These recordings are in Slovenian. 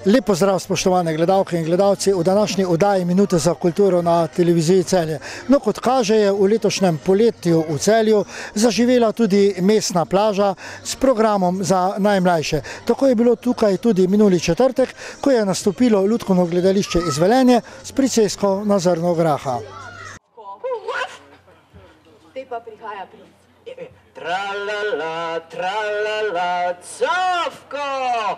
Lep pozdrav, spoštovane gledalke in gledalci, v današnji oddaji Minute za kulturo na televiziji Celje. No, kot kaže, je v letošnjem poletju v Celju zaživela tudi mestna plaža s programom za najmlajše. Tako je bilo tukaj tudi minuli četrtek, ko je nastopilo lutkovno gledališče iz Velenja s princesko na zrno graha. Te pa prihaja princ. Tralala, tralala, Cofko!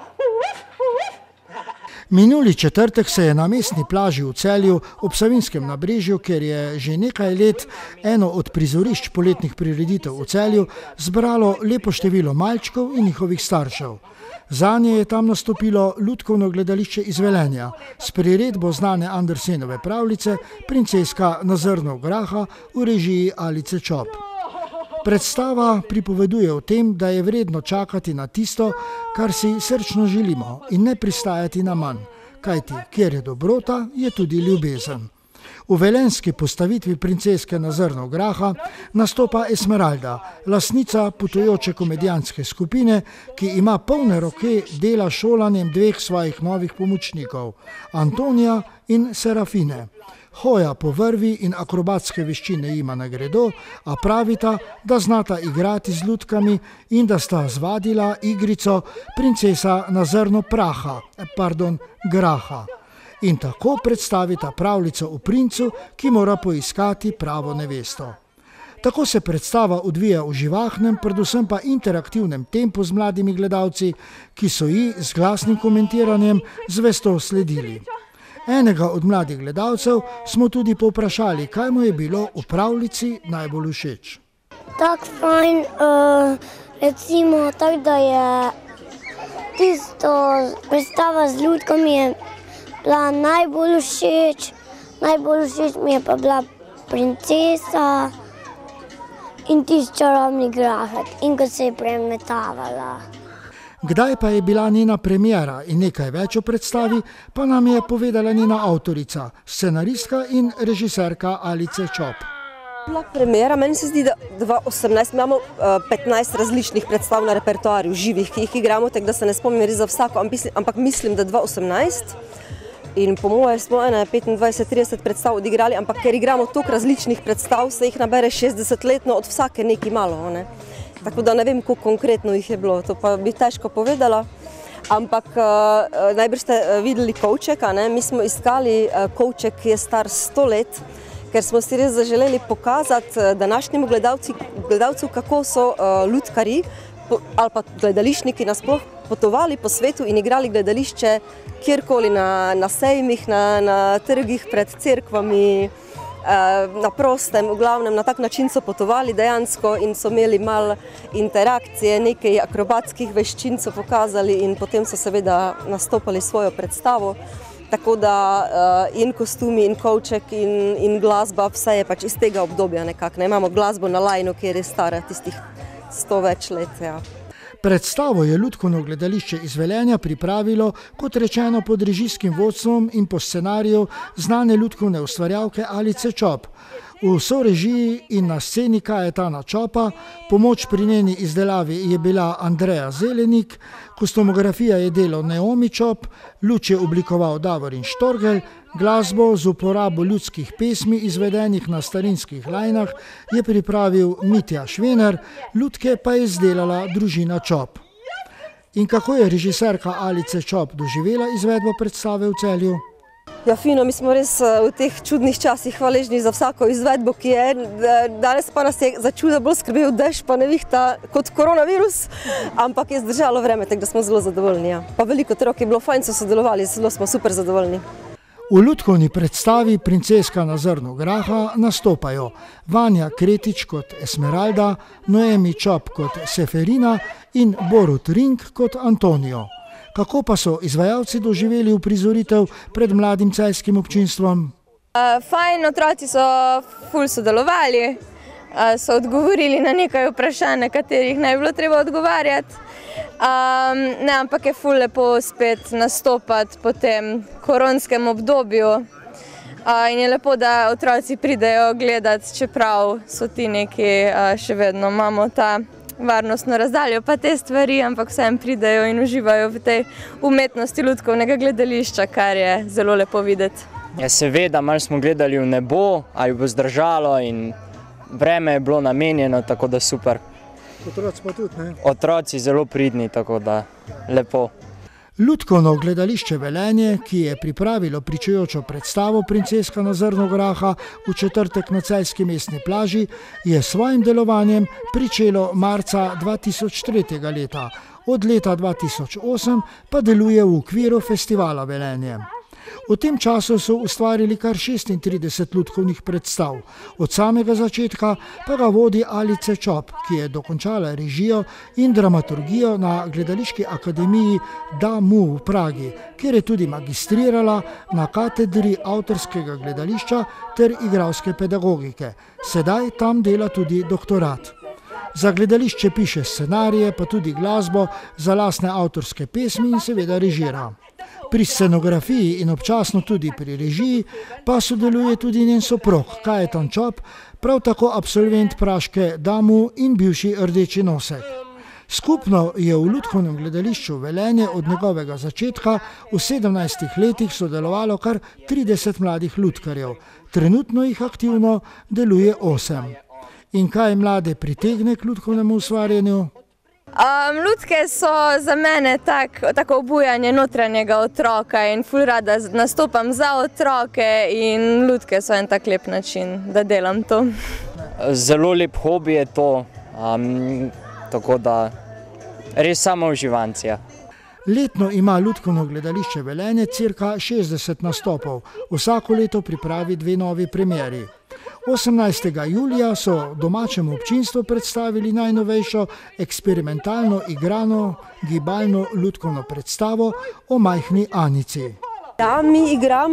Minuli četrtek se je na mestni plaži v Celju ob Savinjskem nabrežju, kjer je že nekaj let eno od prizorišč poletnih prireditev v Celju, zbralo lepo število malčkov in njihovih staršev. Zanje je tam nastopilo lutkovno gledališče iz Velenja s priredbo znane Andersenove pravljice Princeska na zrno graha v režiji Alice Čop. Predstava pripoveduje o tem, da je vredno čakati na tisto, kar si srčno želimo, in ne pristajati na manj, kajti kjer je dobrota, je tudi ljubezen. V velenjski postavitvi Princeske na zrno graha nastopa Esmeralda, lastnica potujoče komedijanske skupine, ki ima polne roke dela šolanjem dveh svojih novih pomočnikov, Antonija in Serafine. Hoja po vrvi in akrobatske veščine jima ne gredo, a pravita, da znata igrati z lutkami in da sta zvadila igrico Princesa na zrno graha. In tako predstavita pravljico o princu, ki mora poiskati pravo nevesto. Tako se predstava odvija v živahnem, predvsem pa interaktivnem tempu z mladimi gledalci, ki so ji z glasnim komentiranjem zvesto sledili. Enega od mladih gledalcev smo tudi povprašali, kaj mu je bilo v pravljici najbolj všeč. Tako fajn, recimo tako, da je tisto predstava z lutkami je bila najbolj všeč. Najbolj všeč mi je pa bila princesa in tisti čarobni grahek in ko se je premetavala. Kdaj pa je bila njena premiera in nekaj več o predstavi, pa nam je povedala njena avtorica, scenaristka in režiserka Alice Čop. Premiera, meni se zdi, da 2018 imamo 15 različnih predstav na repertoarju živih, ki jih igramo, tako da se ne spomnim res za vsako, ampak mislim, da 2018. In po moje smo 25-30 predstav odigrali, ampak ker igramo toliko različnih predstav, se jih nabere 60-letno od vsake nekaj malo. Tako da ne vem, koliko konkretno jih je bilo, to pa bi težko povedala. Ampak najbrž ste videli kovček, mi smo iskali kovček, ki je star 100 let, ker smo si res zaželeli pokazati današnjemu gledalcu, kako so lutkarji ali pa gledališčniki nasploh potovali po svetu in igrali gledališče kjerkoli na sejmih, na trgih, pred cerkvami, na prostem, v glavnem na tak način so potovali dejansko in so imeli malo interakcije, nekaj akrobatskih veščin so pokazali in potem so seveda nastopali svojo predstavo. Tako da in kostumi, in kovček, in glasba, vse je pač iz tega obdobja nekako. Imamo glasbo na lajnu, kjer je stara tistih 100 več let. Predstavo je lutkovno gledališče iz Velenja pripravilo, kot rečeno, pod režijskim vodstvom in po scenariju znane lutkovne ustvarjalke Alice Čop. V sorežiji in na sceni Kajetana Čopa, pomoč pri njeni izdelavi je bila Andreja Zelenik, kostumografija je delo Naomi Čop, luč je oblikoval Davorin Štorgelj, glasbo z uporabo ljudskih pesmi izvedenih na starinskih lajnah je pripravil Mitja Švener, lutke pa je izdelala družina Čop. In kako je režiserka Alice Čop doživela izvedbo predstave v Celju? Ja, fino, mi smo res v teh čudnih časih hvaležni za vsako izvedbo, ki je. Danes pa nas je za čuda bolj skrbel dež pa nevihta kot koronavirus, ampak je zdržalo vreme, tako da smo zelo zadovoljni. Pa veliko otrok je bilo, fajn so sodelovali, zelo smo super zadovoljni. V lutkovni predstavi Princeska na zrno graha nastopajo Vanja Kretič kot Esmeralda, Noemi Čop kot Seferina in Borut Ring kot Antonijo. Kako pa so izvajalci doživeli uprizoritev pred mladim celjskim občinstvom? Fajn, otroci so ful sodelovali, so odgovorili na nekaj vprašanj, na katerih ne bi bilo treba odgovarjati. Ampak je ful lepo spet nastopati po tem koronskem obdobju. In je lepo, da otroci pridejo gledati, čeprav so ti neki še vedno imamo ta varnostno razdaljo pa te stvari, ampak vsem pridejo in uživajo v tej umetnosti lutkovnega gledališča, kar je zelo lepo videti. Ja, seveda, malo smo gledali v nebo, ali bo zdržalo in vreme je bilo namenjeno, tako da super. Otroci pa tudi, ne? Otroci zelo pridni, tako da lepo. Lutkovno gledališče Velenje, ki je pripravilo pričujočo predstavo Princeska na zrnu graha v četrtek na celjski mestni plaži, je s svojim delovanjem pričelo marca 2003. leta. Od leta 2008 pa deluje v okviru festivala Velenje. V tem času so ustvarili kar 36 lutkovnih predstav. Od samega začetka pa ga vodi Alice Čop, ki je dokončala režijo in dramaturgijo na Gledališki akademiji DAMU v Pragi, kjer je tudi magistrirala na katedri avtorskega gledališča ter igralske pedagogike. Sedaj tam dela tudi doktorat. Za gledališče piše scenarije, pa tudi glasbo, za lastne avtorske pesmi in seveda režira. Pri scenografiji in občasno tudi pri režiji pa sodeluje tudi njen soprog Kajetan Čop, prav tako absolvent praške DAMU in bivši Rdeči nosek. Skupno je v lutkovnem gledališču Velenje od njegovega začetka v 17 letih sodelovalo kar 30 mladih lutkarjev. Trenutno jih aktivno deluje 8. In kaj mlade pritegne k lutkovnemu ustvarjanju? Lutke so za mene tako obujanje notranjega otroka in ful rada nastopam za otroke in lutke so en tak lep način, da delam to. Zelo lep hobi je to, tako da res samo uživancija. Letno ima lutkovno gledališče Velenje cirka 60 nastopov. Vsako leto pripravi 2 novi premieri. 18. julija so domačemu občinstvu predstavili najnovejšo eksperimentalno igrano gibalno lutkovno predstavo o majhni Anici. Ja, mi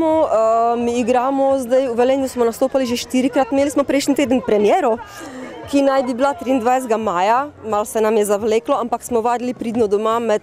igramo zdaj, v Velenju smo nastopali že 4-krat, imeli smo prejšnji teden premiero, ki naj bi bila 23. maja, malo se nam je zavleklo, ampak smo vadili pridno doma med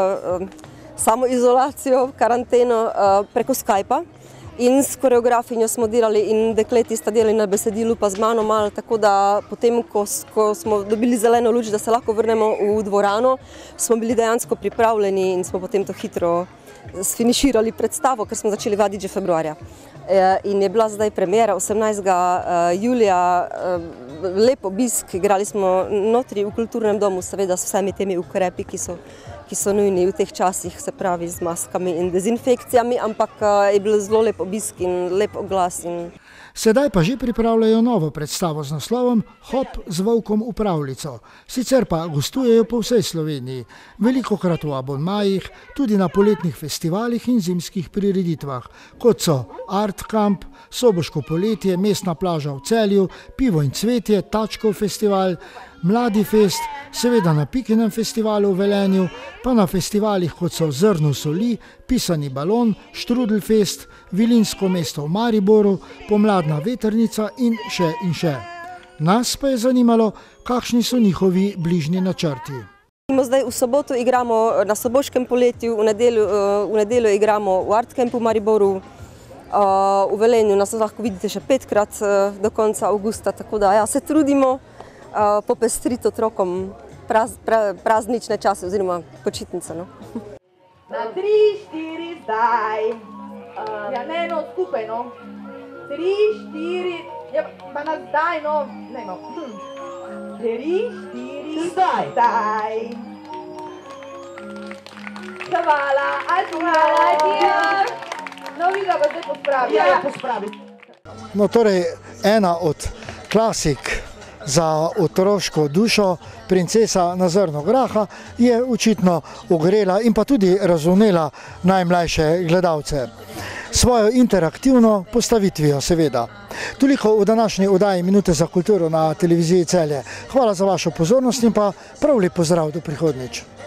samoizolacijo, karanteno preko Skypa. In s koreografinjo smo delali in dekleti sta delali na besedilu pa z mano malo, tako da potem, ko smo dobili zeleno luč, da se lahko vrnemo v dvorano, smo bili dejansko pripravljeni in smo potem to hitro sfiniširali predstavo, ker smo začeli vaditi že februarja. In je bila zdaj premiera 18. julija, lep obisk, igrali smo notri v kulturnem domu, seveda s vsemi temi ukrepi, ki so nujni v teh časih, se pravi z maskami in dezinfekcijami, ampak je bil zelo lep obisk in lep oglas. Sedaj pa že pripravljajo novo predstavo z naslovom Hop z volkom v pravljico. Sicer pa gostujejo po vsej Sloveniji, velikokrat v abonmajih, tudi na poletnih festivalih in zimskih prireditvah, kot so Art Camp, Soboško poletje, Mestna plaža v Celju, Pivo in cvetje, Tačkov festival, Mladi fest, seveda na Pikinem festivalu v Velenju, pa na festivalih kot so Zrno soli, Pisani balon, Štrudelfest, Vilinsko mesto v Mariboru, Pomladna vetrnica in še in še. Nas pa je zanimalo, kakšni so njihovi bližnji načrti. Zdaj v soboto igramo na Soboškem poletju, v nedeljo igramo v Art Campu v Mariboru, v Velenju nas lahko vidite še 5-krat do konca avgusta, tako da ja, se trudimo popestriti otrokom praznične čase oziroma počitnice. No. Na 3, 4 zdaj. Ja, ne, no, skupaj, no. 3, 4, ja, pa na zdaj, no, ne, no. 3, 4, zdaj. Hvala, adijo. No, vi ga pa zdaj pospravi. Ja, pospravi. No, torej, ena od klasik za otroško dušo, Princesa na zrnu graha, je očitno ogrela in pa tudi razumela najmlajše gledalce. Svojo interaktivno postavitvijo, seveda. Toliko v današnji oddaji Minute za kulturo na televiziji Celje. Hvala za vašo pozornost in pa prav lep pozdrav do prihodnjič.